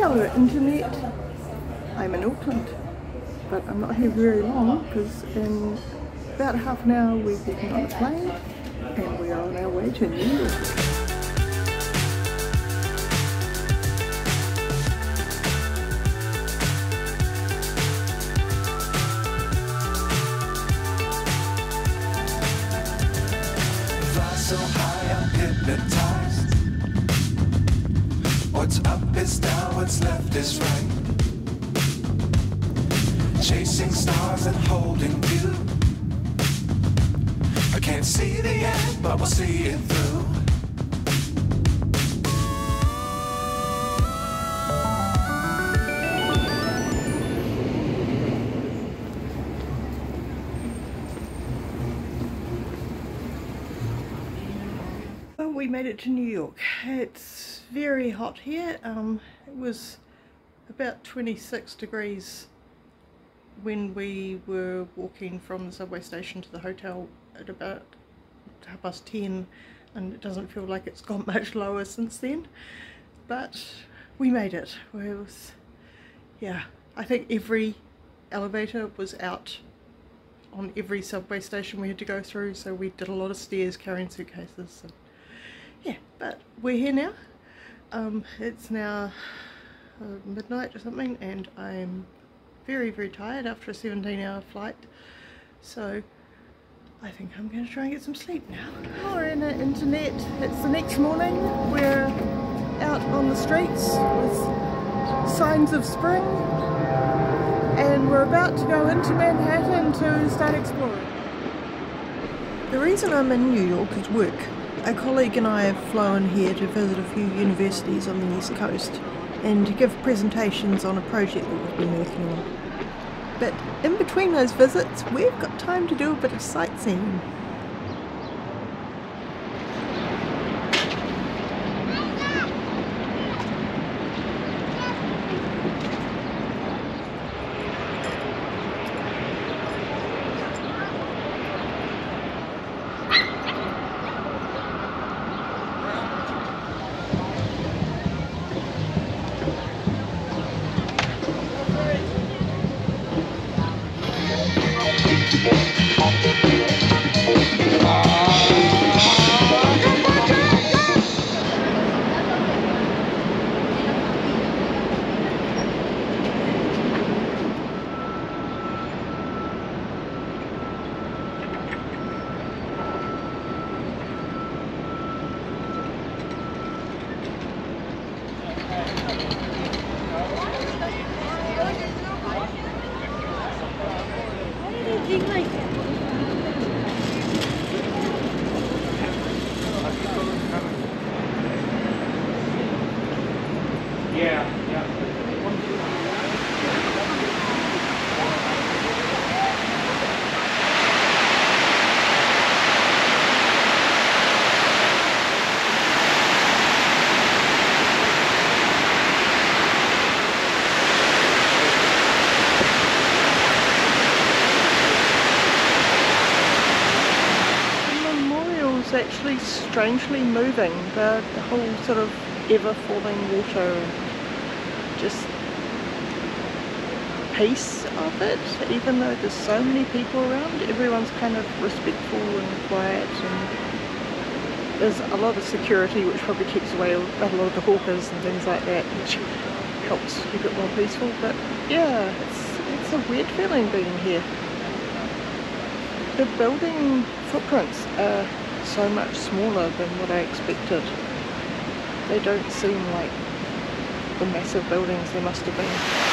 Hello Internet, I'm in Auckland, but I'm not here very long because in about half an hour we're getting on a plane and we are on our way to New York. So high, I'm hypnotized. What's up is down, what's left is right. Chasing stars and holding you. I can't see the end, but we'll see it through. We made it to New York. It's very hot here. It was about 26 degrees when we were walking from the subway station to the hotel at about 10:30, and it doesn't feel like it's gone much lower since then, but we made it. It was, yeah, I think every elevator was out on every subway station we had to go through, so we did a lot of stairs carrying suitcases. So. Yeah, but we're here now. It's now midnight or something, and I'm very, very tired after a 17-hour flight. So I think I'm going to try and get some sleep now. Hello Internet, it's the next morning. We're out on the streets with signs of spring, and we're about to go into Manhattan to start exploring. The reason I'm in New York is work. A colleague and I have flown here to visit a few universities on the East Coast and to give presentations on a project that we've been working on. But in between those visits, we've got time to do a bit of sightseeing. Actually strangely moving, the whole sort of ever falling water and just pace of it, even though there's so many people around, everyone's kind of respectful and quiet, and there's a lot of security which probably keeps away a lot of the hawkers and things like that, which helps keep it more peaceful. But yeah, it's a weird feeling being here. The building footprints are so much smaller than what I expected. They don't seem like the massive buildings there must have been.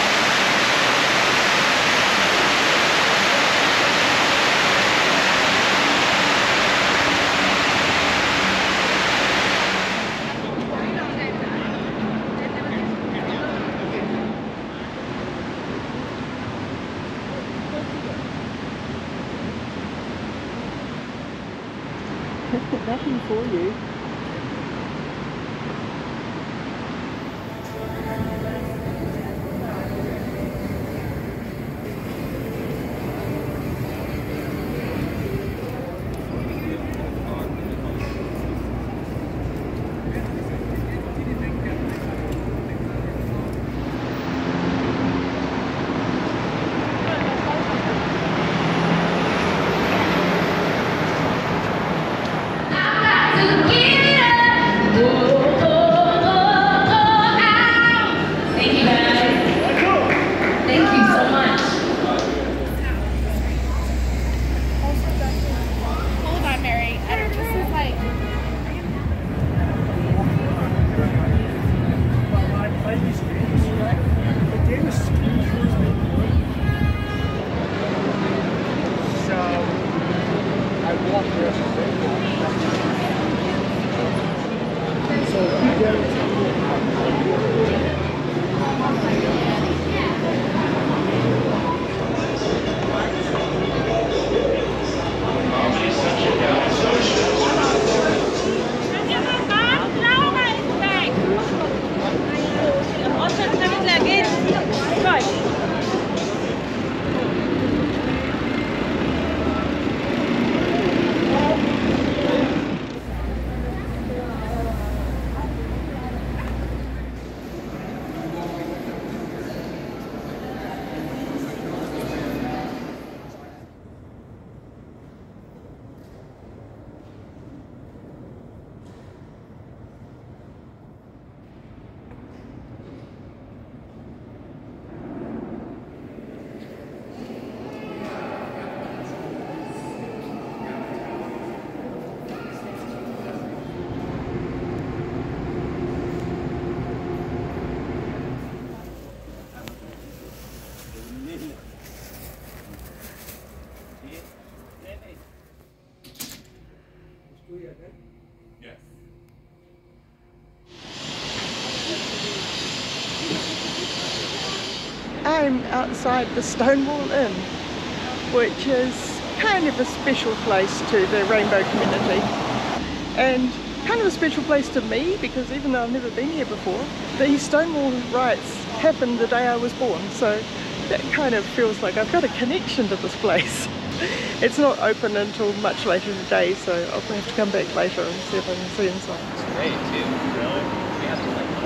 Nothing for you. I'm outside the Stonewall Inn, which is kind of a special place to the rainbow community, and kind of a special place to me because even though I've never been here before, the Stonewall riots happened the day I was born, so that kind of feels like I've got a connection to this place. It's not open until much later in the day, so I'll have to come back later and see if I can see inside. It's great too, really. We have to like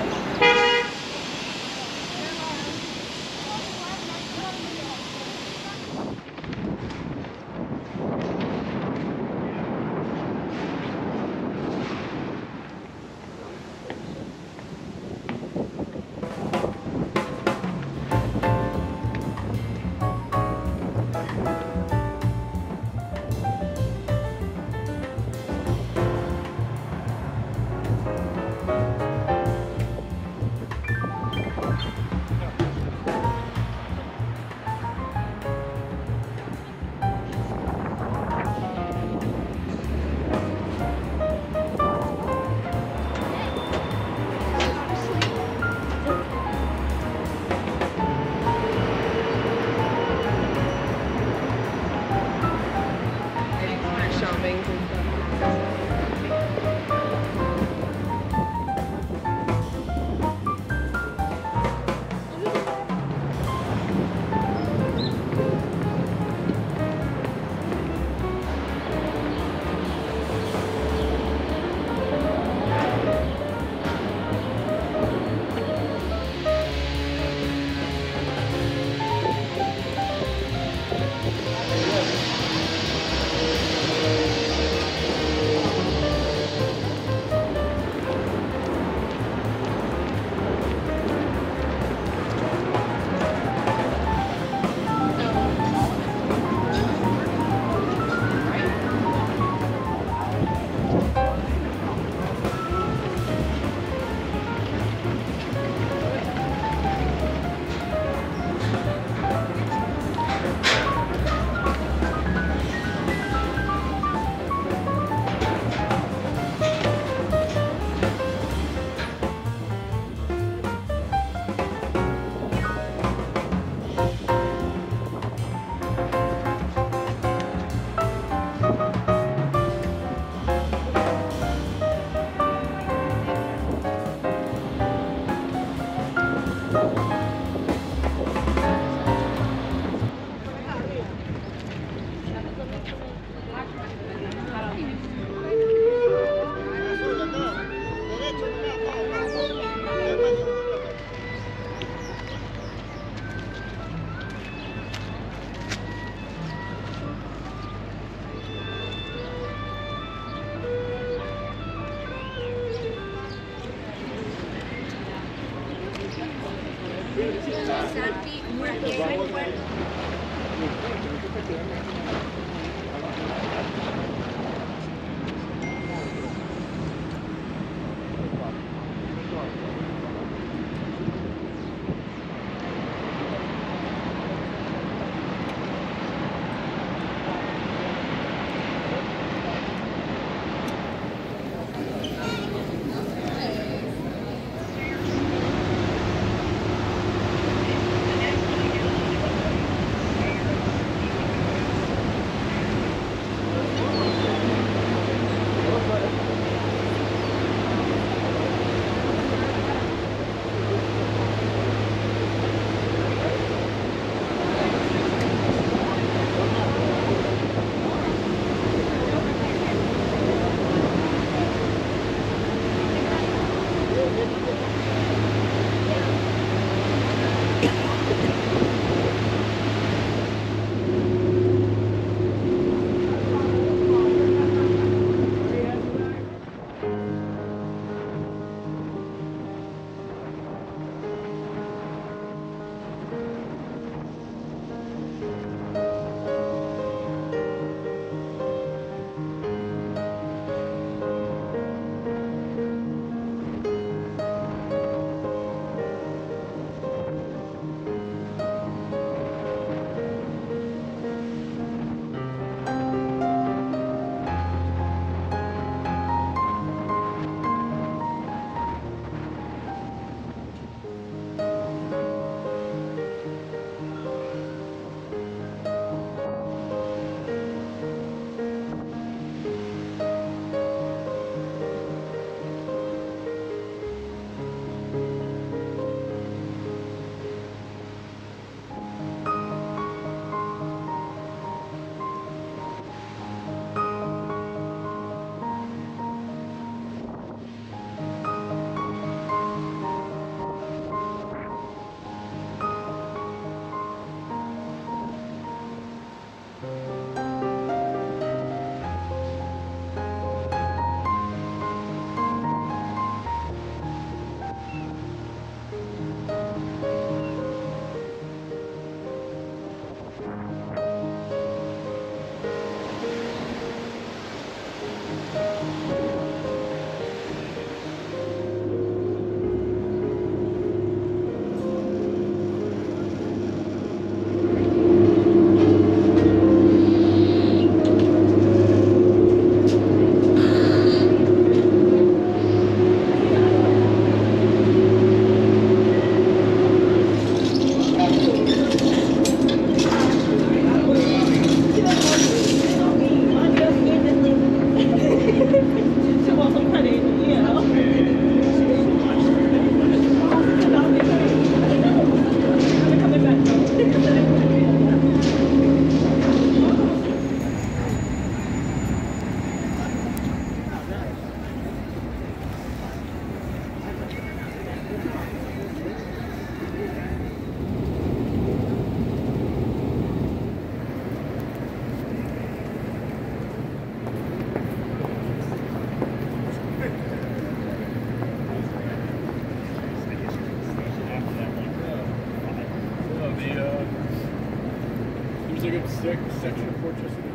section of Port Chesapeake.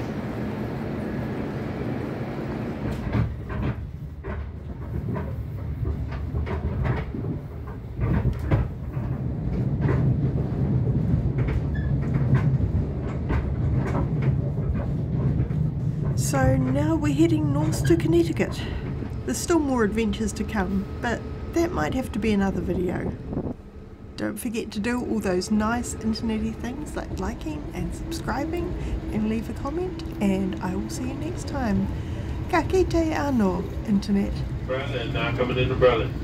So now we're heading north to Connecticut. There's still more adventures to come, but that might have to be another video. Don't forget to do all those nice internety things like liking and subscribing and leave a comment, and I will see you next time. Ka kite anō, internet. Berlin, now coming into Berlin.